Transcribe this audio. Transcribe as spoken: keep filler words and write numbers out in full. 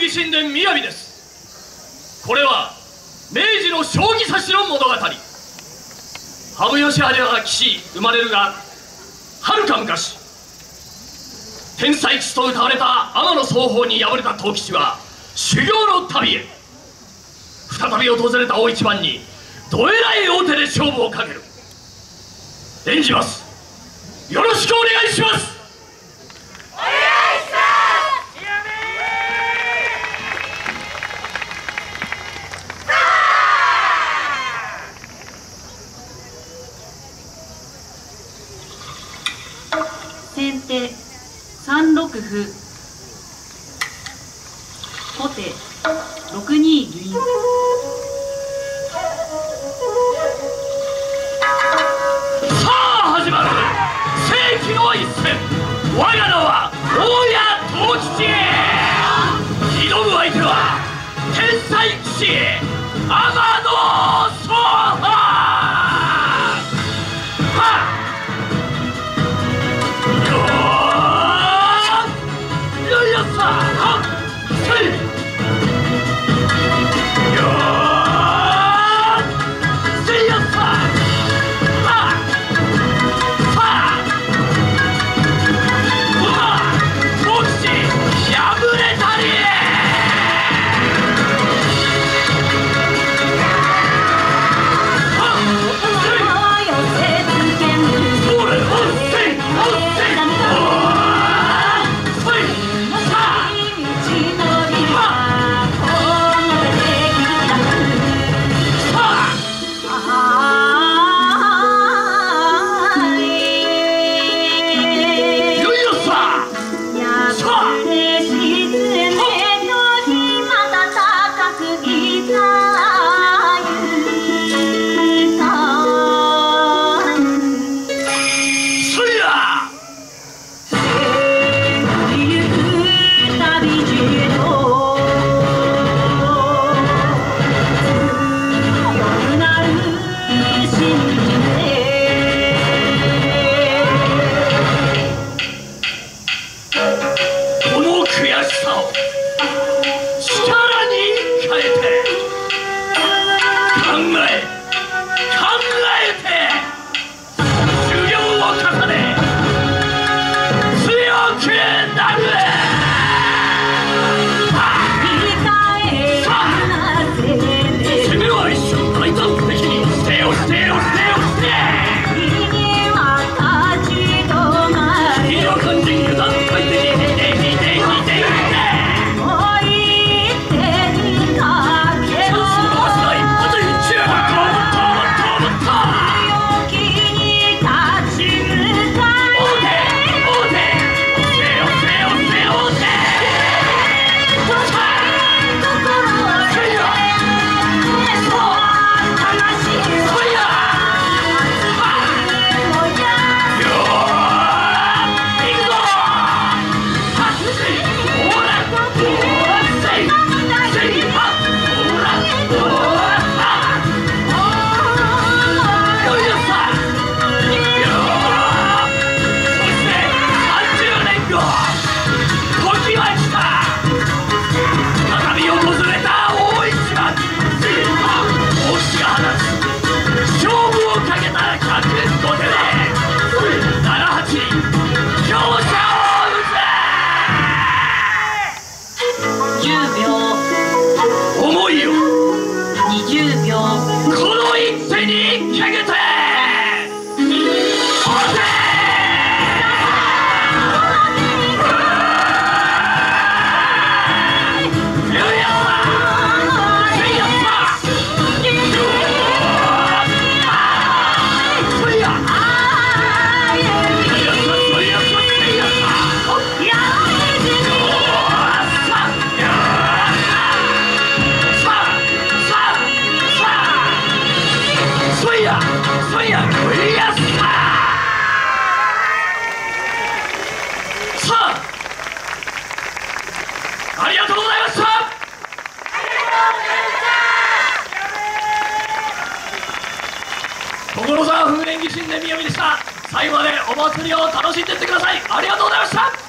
儀神殿みやびです。これは明治の将棋指しの物語。羽生善治が棋士生まれるがはるか昔、天才棋士と謳われた天野双方に敗れた藤吉は修行の旅へ。再び訪れた大一番にどえらい大手で勝負をかける。演じます。よろしくお願いします。 お願いします。 先手三六歩、後手六二銀。 さあ始まる世紀の一戦。我が名は大谷藤吉。挑む相手は天才棋士天野双方。 ありがとうございました。所沢風蓮儀神殿みやびでした。最後までお祭りを楽しんでってください。ありがとうございました。